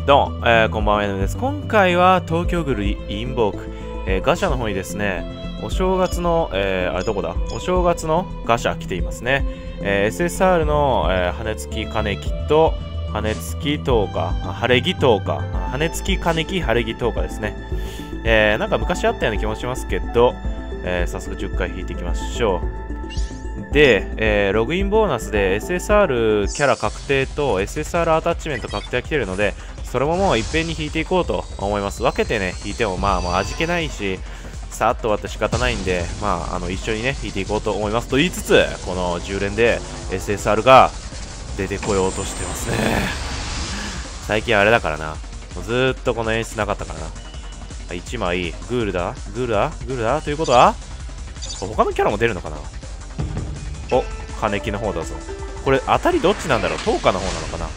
どうも、こんばんは、N です。今回は東京グルインボーク、ガシャの方にですね、お正月の、あれどこだお正月のガシャ来ていますね。SSR の、羽付き金木と羽付き10日、晴れ着10日、羽付き金木晴れ着10日ですね。なんか昔あったような気もしますけど、早速10回引いていきましょう。で、ログインボーナスで SSR キャラ確定と SSR アタッチメント確定が来てるので、それももういっぺんに引いていこうと思います。分けてね、引いてもまあもう味気ないし、さーっと終わって仕方ないんで、まあ、一緒にね、引いていこうと思います。と言いつつ、この10連で SSR が出てこようとしてますね。最近あれだからな。もうずーっとこの演出なかったからな。1枚、グールだということは他のキャラも出るのかな。お、金木の方だぞ。これ、当たりどっちなんだろう。10日の方なのかな。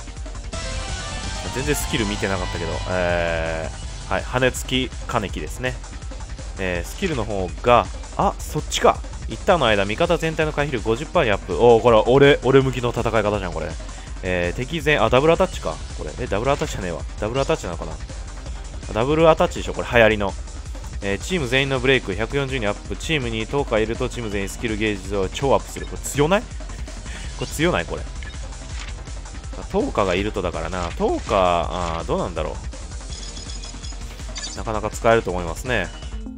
全然スキル見てなかったけど、はい、羽付き金木ですね。スキルの方が、あ、そっちか。一旦の間、味方全体の回避力 50% にアップ。おお、これ、俺向きの戦い方じゃん、これ。敵全、あ、ダブルアタッチか。これ、ダブルアタッチじゃねえわ。ダブルアタッチなのかな。ダブルアタッチでしょ、これ、流行りの。チーム全員のブレイク140にアップ。チームに10日いるとチーム全員スキルゲージを超アップする。これ強ない？これ強ないこれ。10日がいるとだからな。10日、どうなんだろう。なかなか使えると思いますね。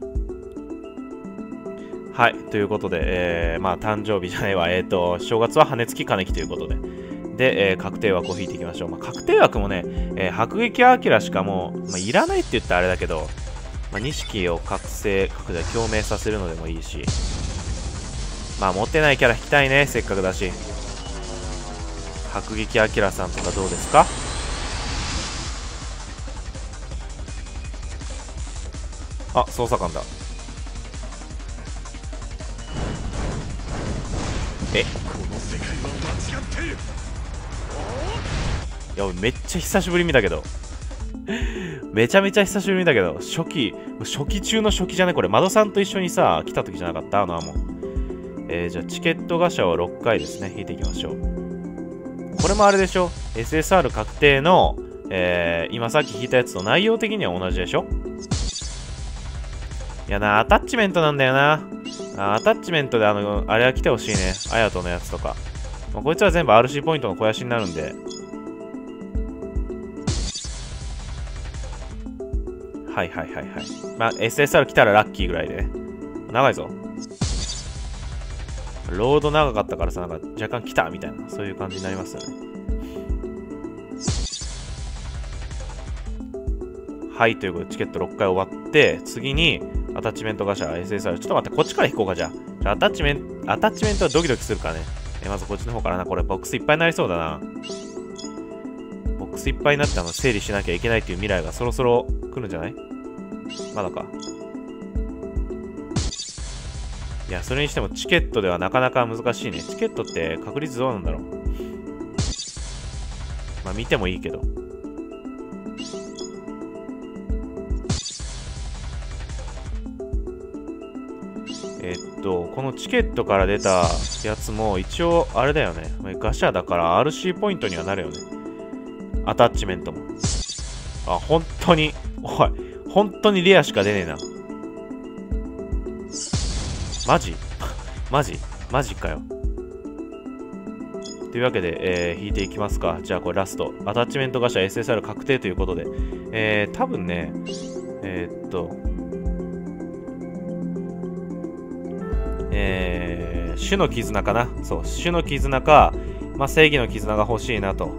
はい。ということで、まあ、誕生日じゃないわ。正月は羽付き金木ということで。で、確定枠を引いていきましょう。まあ、確定枠もね、迫撃アキラしかもう、まあ、いらないって言ったらあれだけど、まあ、錦を覚醒、共鳴させるのでもいいし。まあ、持ってないキャラ引きたいね。せっかくだし。迫撃アキラさんとかどうですか？あ、捜査官だ。いや、めっちゃ久しぶり見たけど。めちゃめちゃ久しぶり見たけど、初期中の初期じゃねこれ。窓さんと一緒にさ、来た時じゃなかったあのもう。じゃあ、チケットガシャを6回ですね。引いていきましょう。これもあれでしょ ?SSR 確定の、今さっき引いたやつと内容的には同じでしょ。いやな、アタッチメントなんだよな。アタッチメントであれは来てほしいね。あやとのやつとか。まあ、こいつは全部 RC ポイントの肥やしになるんで。はい。まあ、SSR 来たらラッキーぐらいで。長いぞ。ロード長かったからさ、なんか若干来たみたいな、そういう感じになりますよね。はい、ということでチケット6回終わって、次にアタッチメントガシャ SSR。ちょっと待って、こっちから引こうか、じゃあ。アタッチメントはドキドキするからね。まずこっちの方からな。これボックスいっぱいになりそうだな。ボックスいっぱいになって整理しなきゃいけないっていう未来がそろそろ来るんじゃない？まだか。いや、それにしてもチケットではなかなか難しいね。チケットって確率どうなんだろう。まあ見てもいいけど。このチケットから出たやつも一応あれだよね。ガシャだから RC ポイントにはなるよね。アタッチメントも。あ、本当に、おい、本当にレアしか出ねえな。マジマジかよ。というわけで、引いていきますか。じゃあこれラスト。アタッチメントガシャ SSR 確定ということで。多分ね、種の絆かな。そう、種の絆か、まあ、正義の絆が欲しいなと。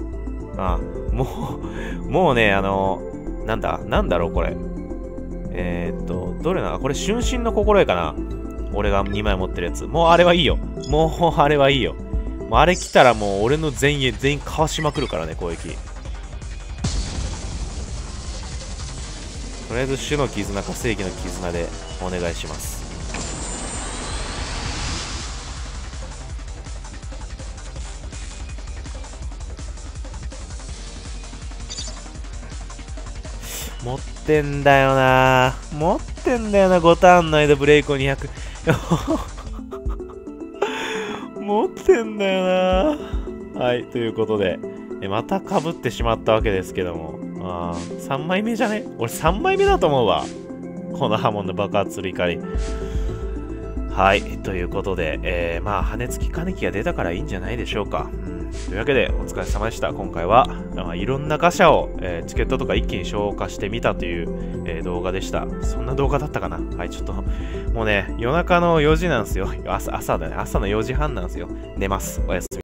もうね、なんだろう、これ。どれな、これ、春心の心得かな。俺が2枚持ってるやつ。もうあれはいいよ。もうあれはいいよ。もうあれ来たらもう俺の全員かわしまくるからね、攻撃。とりあえず、種の絆か正義の絆でお願いします。持ってんだよな5ターンの間ブレイクを200持ってんだよなはい、ということで、 また被ってしまったわけですけども。3枚目じゃね？俺3枚目だと思うわ。この波紋の爆発する怒り。はい。ということで、まあ、羽根付き金木が出たからいいんじゃないでしょうか。というわけで、お疲れ様でした。今回は、いろんなガシャを、チケットとか一気に消化してみたという、動画でした。そんな動画だったかな？はい、ちょっと、もうね、夜中の4時なんですよ。朝だね。朝の4時半なんですよ。寝ます。おやすみ。